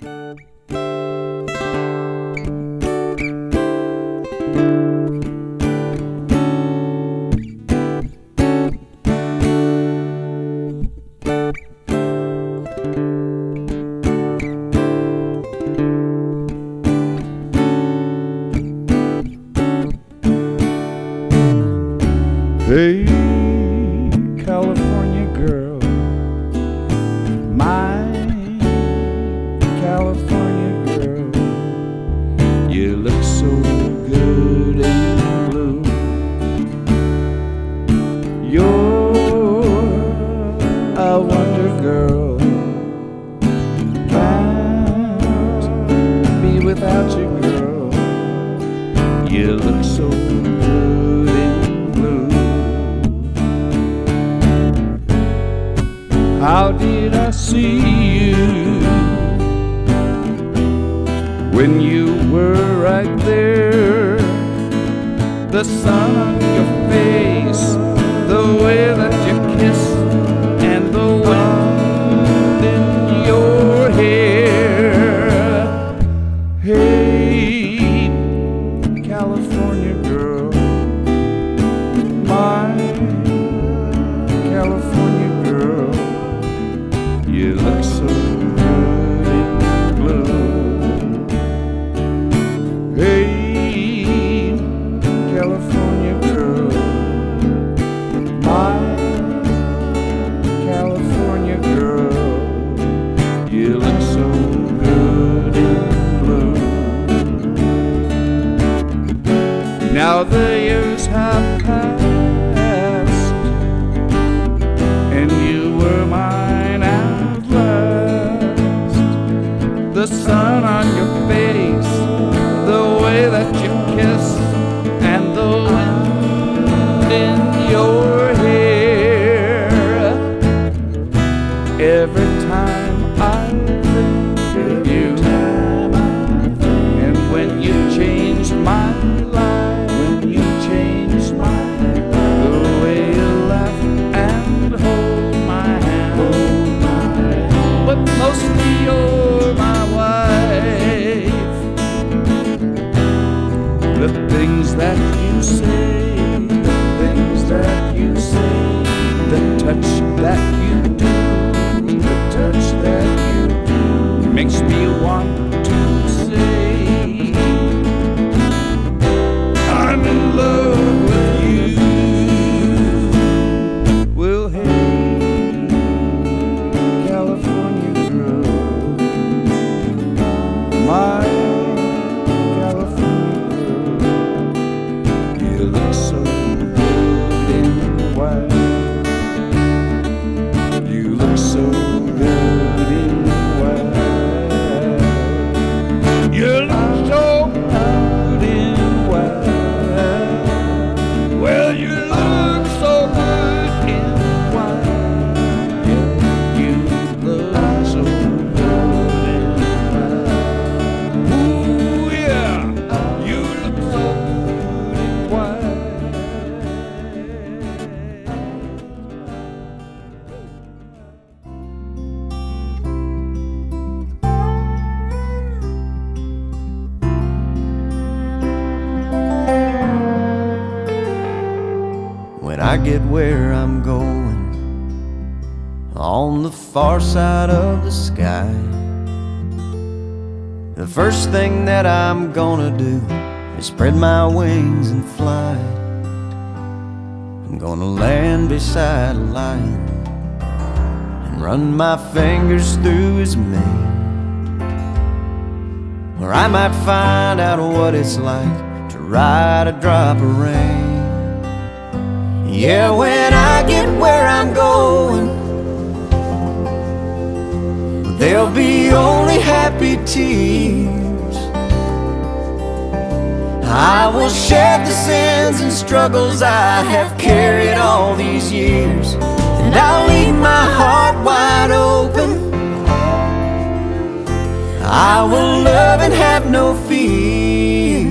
Hey, California girl, my California girl, you look so good in blue. You're a wonder girl, can't be without you, girl. You look so good in blue. How did I see you when you were right there? The sun on your face, the way that you kiss, and the wind in your hair. Hey, California girl, my California girl, you look so good in blue. Hey, California girl, my California girl, you look so good in blue. Now the years have passed, and you were mine at last. The sun on your face, the way that you kiss, and the wind in your hair. Every time I think of you, and when you changed my life, the way you laugh and hold my hand, but mostly you're my wife. The things that you say, the touch that you do, makes me want to say I'm in love with you. Well, hey, California girl, my California girl, you look so good in white. You look so good in white. You look so good in white. Well, you look so good in white. You look so good in white. Ooh, yeah. You look so good in white. When I get where I'm going, on the far side of the sky, the first thing that I'm gonna do is spread my wings and fly. I'm gonna land beside a lion and run my fingers through his mane. Or I might find out what it's like to ride a drop of rain. Yeah, when I get where I'm going, there'll be only happy tears. I will shed the sins and struggles I have carried all these years, and I'll leave my heart wide open. I will love and have no fear.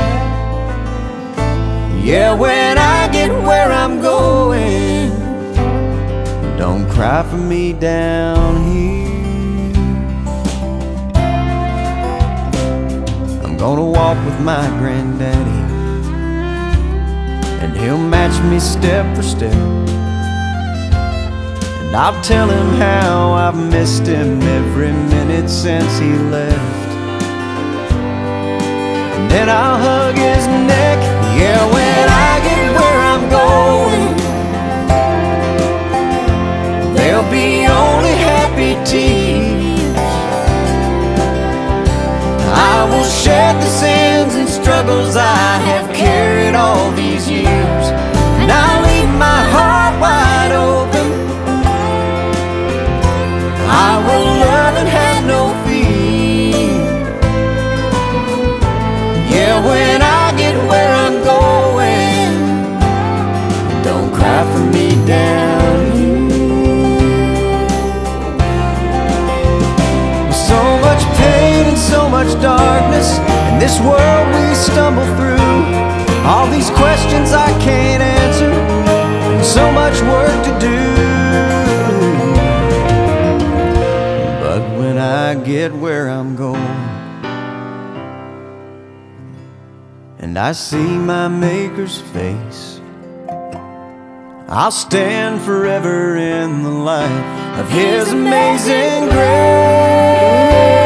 Yeah, when I get where I'm going, don't cry for me down here. gonna walk with my granddaddy, and he'll match me step for step. And I'll tell him how I've missed him every minute since he left. And then I'll hug his neck, yeah, when I get where I'm going. There'll be only happy tears. I will shed the sins and struggles I have carried all these years, and I'll leave my heart wide open. I will love and have no fear. Yeah, when I get where I'm going, don't cry for me down here. With so much pain and so much darkness in this world we stumble through, all these questions I can't answer, and so much work to do. But when I get where I'm going, and I see my Maker's face, I'll stand forever in the light of His amazing grace.